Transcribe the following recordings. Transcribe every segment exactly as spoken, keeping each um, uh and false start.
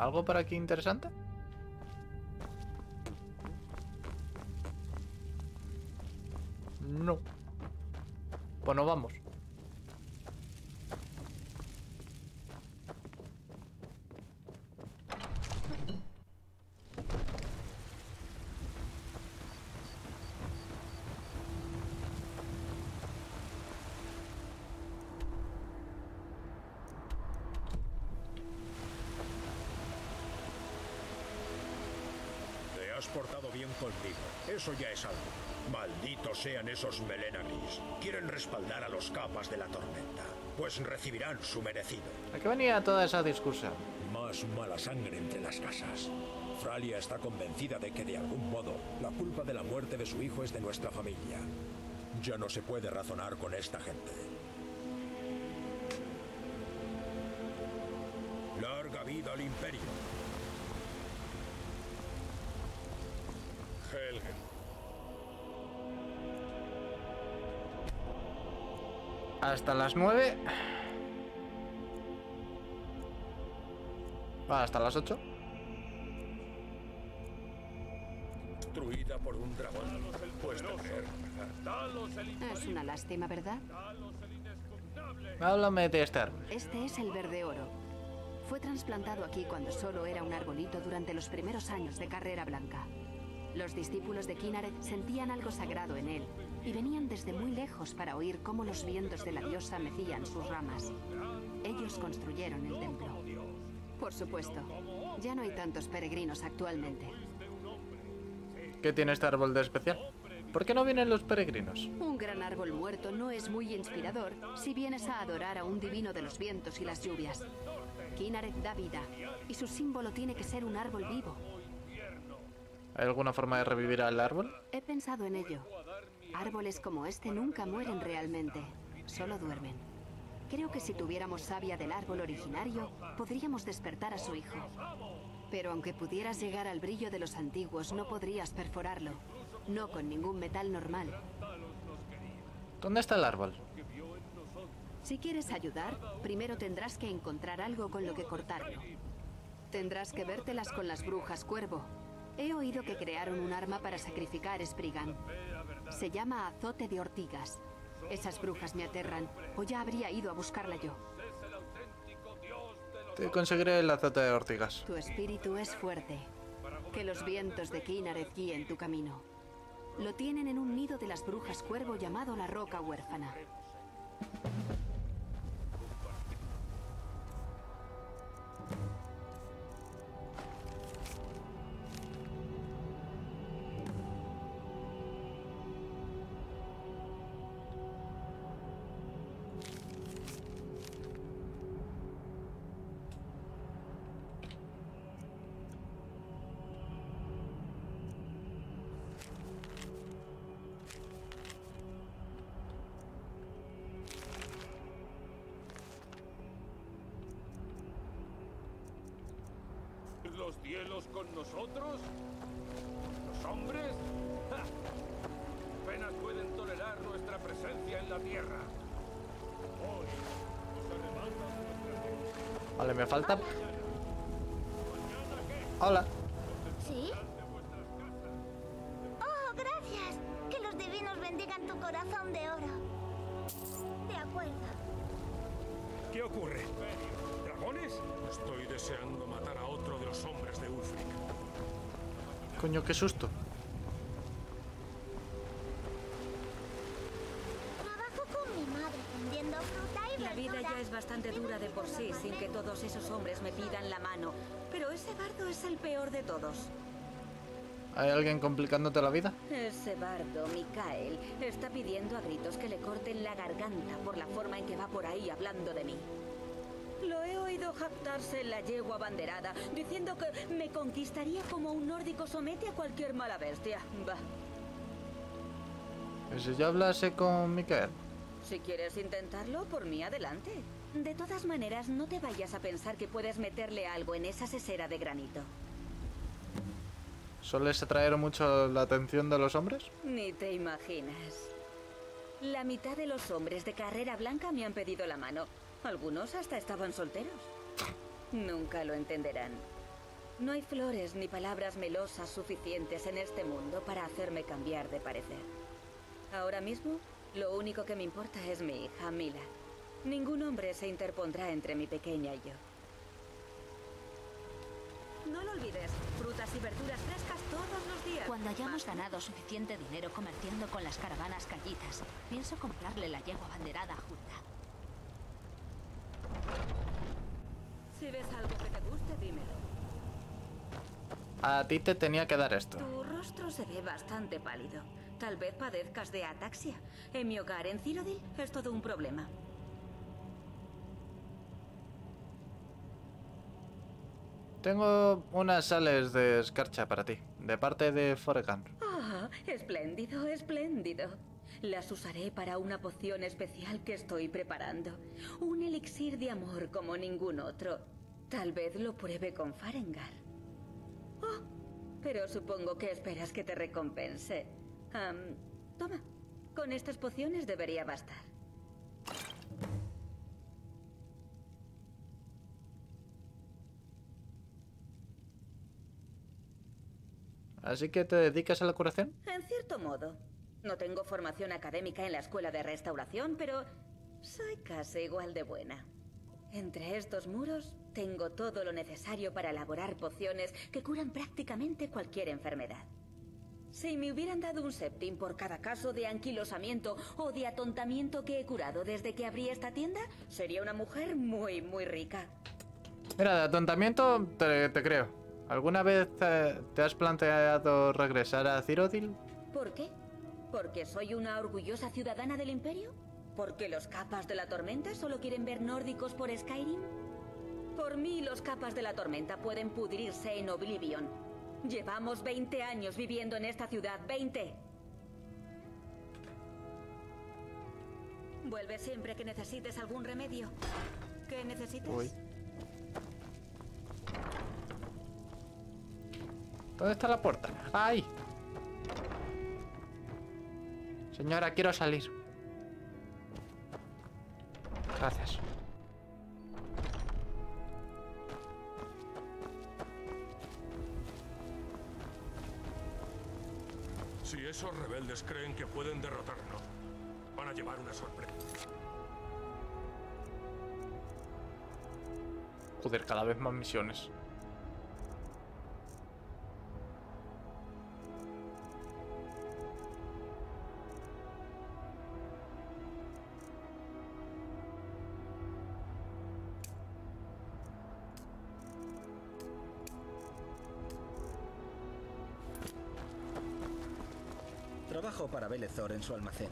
¿Algo por aquí interesante? No. Pues nos vamos. Te has portado bien conmigo. Eso ya es algo. Malditos sean esos melena gris. Quieren respaldar a los capas de la tormenta. Pues recibirán su merecido. ¿A qué venía toda esa discusión? Más mala sangre entre las casas. Fralia está convencida de que de algún modo la culpa de la muerte de su hijo es de nuestra familia. Ya no se puede razonar con esta gente. Larga vida al imperio. Helgen. Hasta las nueve. Ah, hasta las ocho. Destruida por un dragón. Pues tener. Es una lástima, ¿verdad? Háblame de este árbol. Este es el verde oro. Fue trasplantado aquí cuando solo era un arbolito durante los primeros años de Carrera Blanca. Los discípulos de Kynareth sentían algo sagrado en él y venían desde muy lejos para oír cómo los vientos de la diosa mecían sus ramas. Ellos construyeron el templo. Por supuesto, ya no hay tantos peregrinos actualmente. ¿Qué tiene este árbol de especial? ¿Por qué no vienen los peregrinos? Un gran árbol muerto no es muy inspirador si vienes a adorar a un divino de los vientos y las lluvias. Kynareth da vida y su símbolo tiene que ser un árbol vivo. ¿Hay alguna forma de revivir al árbol? He pensado en ello. Árboles como este nunca mueren realmente, solo duermen. Creo que si tuviéramos savia del árbol originario, podríamos despertar a su hijo. Pero aunque pudieras llegar al brillo de los antiguos, no podrías perforarlo. No con ningún metal normal. ¿Dónde está el árbol? Si quieres ayudar, primero tendrás que encontrar algo con lo que cortarlo. Tendrás que vértelas con las brujas cuervo. He oído que crearon un arma para sacrificar Spriggan. Se llama azote de ortigas. Esas brujas me aterran, o ya habría ido a buscarla yo. Te conseguiré el azote de ortigas. Tu espíritu es fuerte. Que los vientos de Kynareth guíen tu camino. Lo tienen en un nido de las brujas cuervo llamado la Roca Huérfana. ¿Los cielos con nosotros? ¿Los hombres? ¡Ja! Apenas pueden tolerar nuestra presencia en la tierra. Hoy nos arrebatan nuestra... Vale, me falta... Hola. ¿Sí? ¡Oh, gracias! Que los divinos bendigan tu corazón de oro. De acuerdo. ¿Qué ocurre? ¿Dragones? Estoy deseando matar a otro de los hombres de Ulfric. Coño, qué susto. Trabajo con mi madre vendiendo fruta y La vida verdura. ya es bastante dura de por sí, sin que todos esos hombres me pidan la mano. Pero ese bardo es el peor de todos. ¿Hay alguien complicándote la vida? Ese bardo, Mikael, está pidiendo a gritos que le corten la garganta por la forma en que va por ahí hablando de mí. Lo he oído jactarse en la yegua banderada, diciendo que me conquistaría como un nórdico somete a cualquier mala bestia. Bah. ¿Y si yo hablase con Mikael? Si quieres intentarlo, por mí adelante. De todas maneras, no te vayas a pensar que puedes meterle algo en esa sesera de granito. ¿Sueles atraer mucho la atención de los hombres? Ni te imaginas. La mitad de los hombres de Carrera Blanca me han pedido la mano. Algunos hasta estaban solteros. Nunca lo entenderán. No hay flores ni palabras melosas suficientes en este mundo para hacerme cambiar de parecer. Ahora mismo, lo único que me importa es mi hija, Mila. Ningún hombre se interpondrá entre mi pequeña y yo. No lo olvides, frutas y verduras frescas todos los días. Cuando hayamos ganado suficiente dinero comerciando con las caravanas callitas, pienso comprarle la yegua banderada a Hulda. Si ves algo que te guste, dímelo. A ti te tenía que dar esto. Tu rostro se ve bastante pálido. Tal vez padezcas de ataxia. En mi hogar, en Cyrodiil, es todo un problema. Tengo unas sales de escarcha para ti, de parte de Foreghan. Ah, espléndido, espléndido. Las usaré para una poción especial que estoy preparando. Un elixir de amor como ningún otro. Tal vez lo pruebe con Farengar. Oh, pero supongo que esperas que te recompense. Um, toma, con estas pociones debería bastar. ¿Así que te dedicas a la curación? En cierto modo. No tengo formación académica en la escuela de restauración, pero soy casi igual de buena. Entre estos muros tengo todo lo necesario para elaborar pociones que curan prácticamente cualquier enfermedad. Si me hubieran dado un septim por cada caso de anquilosamiento o de atontamiento que he curado desde que abrí esta tienda, sería una mujer muy, muy rica. Mira, de atontamiento te, te creo. ¿Alguna vez eh, te has planteado regresar a Cyrodiil? ¿Por qué? ¿Porque soy una orgullosa ciudadana del Imperio? ¿Porque los capas de la tormenta solo quieren ver nórdicos por Skyrim? Por mí, los capas de la tormenta pueden pudrirse en Oblivion. Llevamos veinte años viviendo en esta ciudad, veinte. Vuelve siempre que necesites algún remedio. ¿Qué necesites? Uy. ¿Dónde está la puerta? ¡Ay! Señora, quiero salir. Gracias. Si esos rebeldes creen que pueden derrotarnos, van a llevar una sorpresa. Joder, cada vez más misiones. Trabajo para Belethor en su almacén.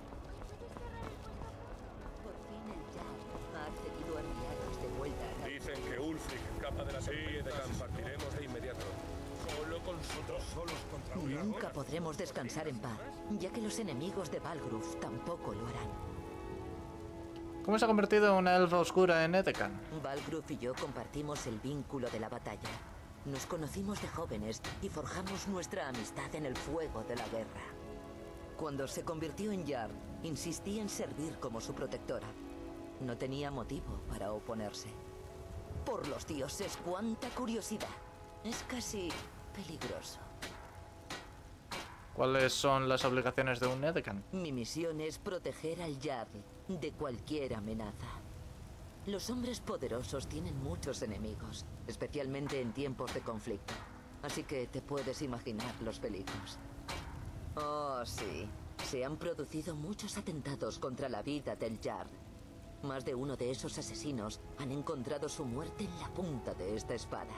Por fin el Jarl ha accedido a enviarnos de vuelta a la... Dicen que Ulfric, capa de la serie de compartiremos de inmediato. Solo con nosotros solos contra una Nunca hora. podremos descansar en paz, ya que los enemigos de Balgruf tampoco lo harán. ¿Cómo se ha convertido una elfa oscura en Edekan? Balgruf y yo compartimos el vínculo de la batalla. Nos conocimos de jóvenes y forjamos nuestra amistad en el fuego de la guerra. Cuando se convirtió en Jarl, insistí en servir como su protectora. No tenía motivo para oponerse. Por los dioses, cuánta curiosidad. Es casi peligroso. ¿Cuáles son las obligaciones de un Edekan? Mi misión es proteger al Jarl de cualquier amenaza. Los hombres poderosos tienen muchos enemigos, especialmente en tiempos de conflicto. Así que te puedes imaginar los peligros. Oh, sí. Se han producido muchos atentados contra la vida del Jarl. Más de uno de esos asesinos han encontrado su muerte en la punta de esta espada.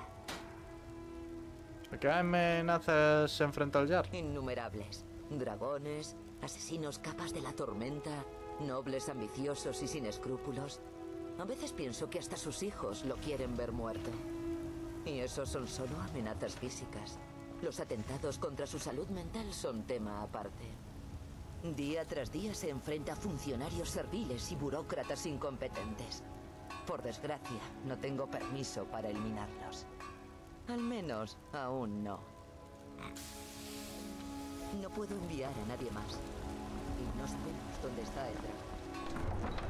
¿A qué amenazas se enfrenta el Jarl? Innumerables. Dragones, asesinos capas de la tormenta, nobles ambiciosos y sin escrúpulos. A veces pienso que hasta sus hijos lo quieren ver muerto. Y eso son solo amenazas físicas. Los atentados contra su salud mental son tema aparte. Día tras día se enfrenta a funcionarios serviles y burócratas incompetentes. Por desgracia, no tengo permiso para eliminarlos. Al menos, aún no. No puedo enviar a nadie más. Y no sabemos dónde está el dragón.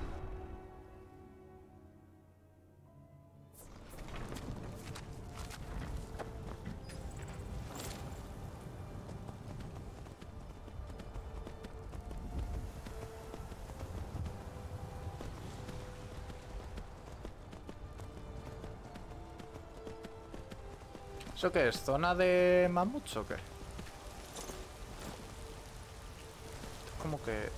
¿Eso qué es? ¿Zona de mamuts o qué? Como que...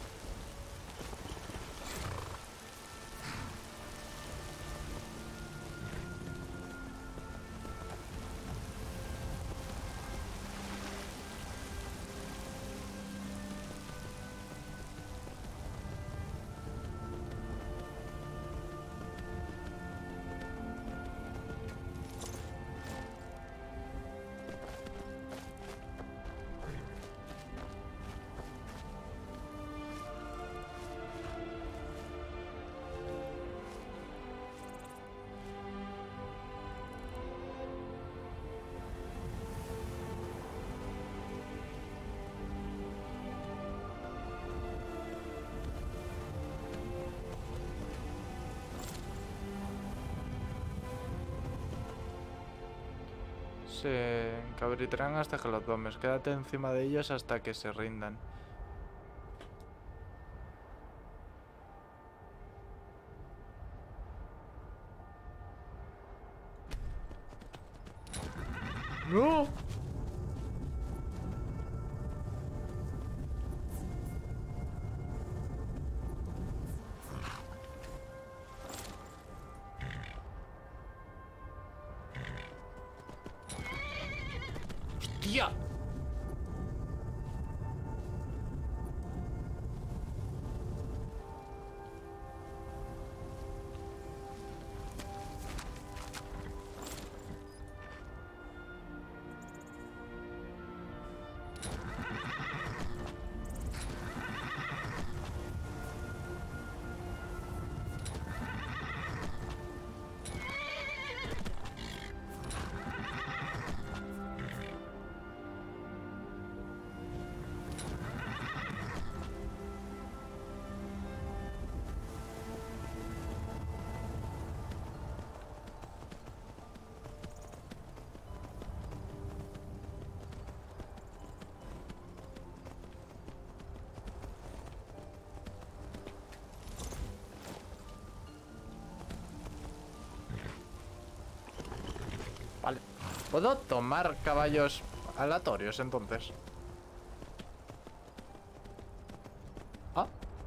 Se encabritarán hasta que los tomes. Quédate encima de ellos hasta que se rindan. ¡No! ¡Hostia! Vale. ¿Puedo tomar caballos aleatorios entonces? Ah.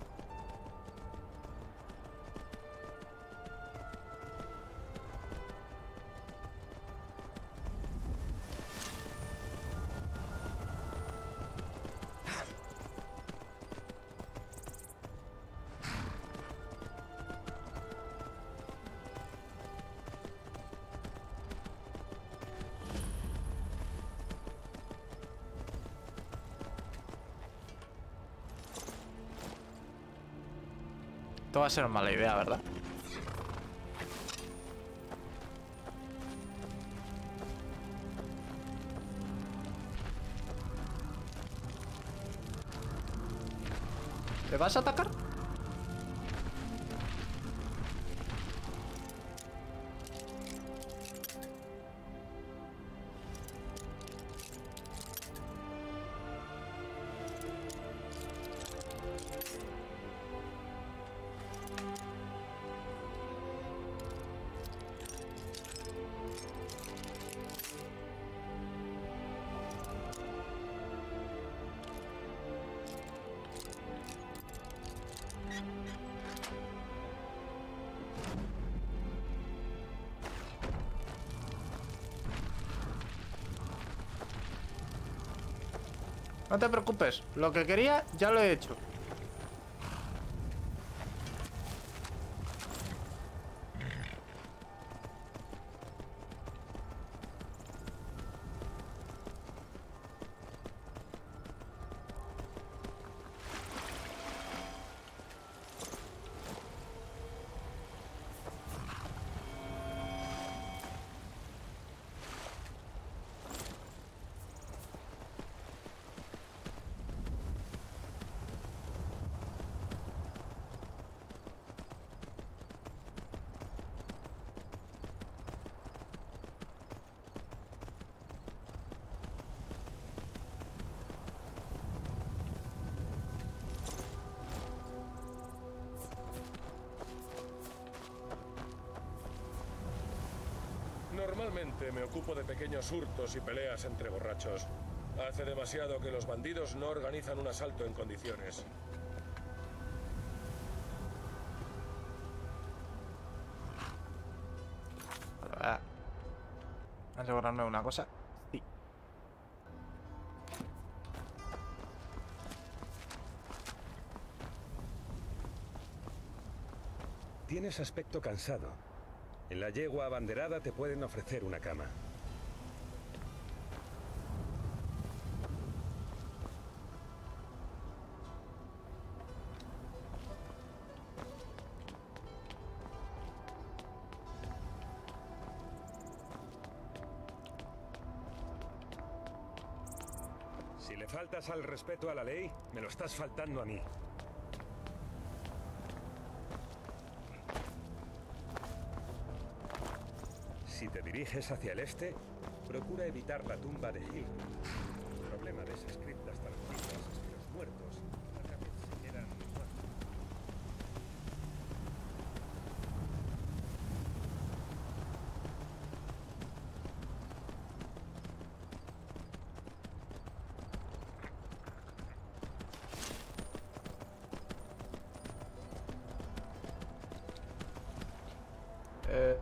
Esto va a ser mala idea, ¿verdad? ¿Le vas a atacar? No te preocupes, lo que quería ya lo he hecho. Normalmente me ocupo de pequeños hurtos y peleas entre borrachos. Hace demasiado que los bandidos no organizan un asalto en condiciones. A asegurarme una cosa. Sí. Tienes aspecto cansado. En la yegua abanderada te pueden ofrecer una cama. Si le faltas al respeto a la ley, me lo estás faltando a mí. Si te diriges hacia el este, procura evitar la tumba de Hill. El problema de esas criptas tan antiguas es que los muertos rara vez se quedan muertos. Eh...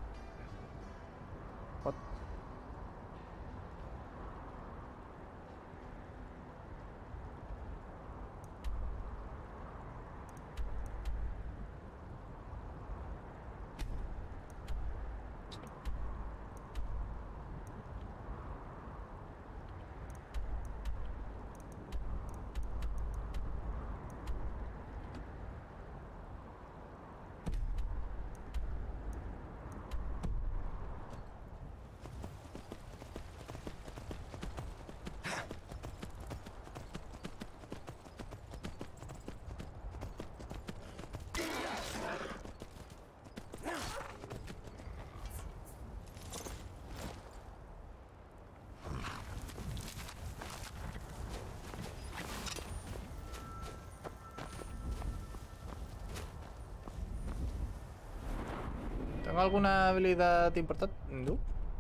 ¿Tengo alguna habilidad importante? No.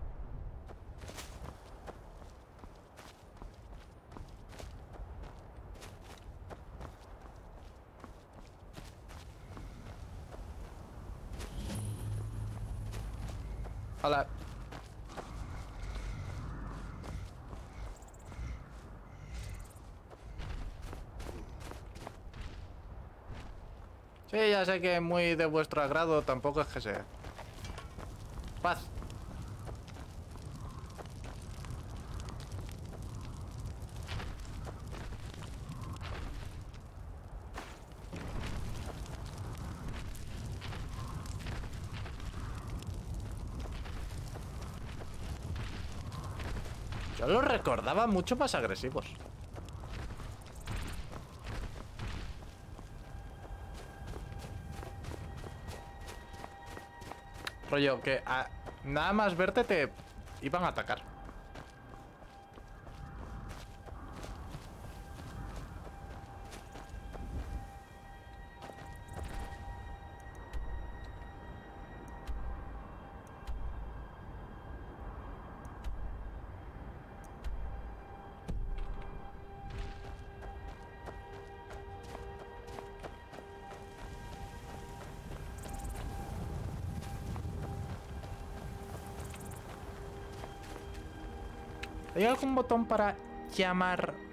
Hola. Sí, ya sé que muy de vuestro agrado, tampoco es que sea. Paz. Yo los recordaba mucho más agresivos. Rollo, que a nada más verte te iban a atacar. ¿Hay algún botón para llamar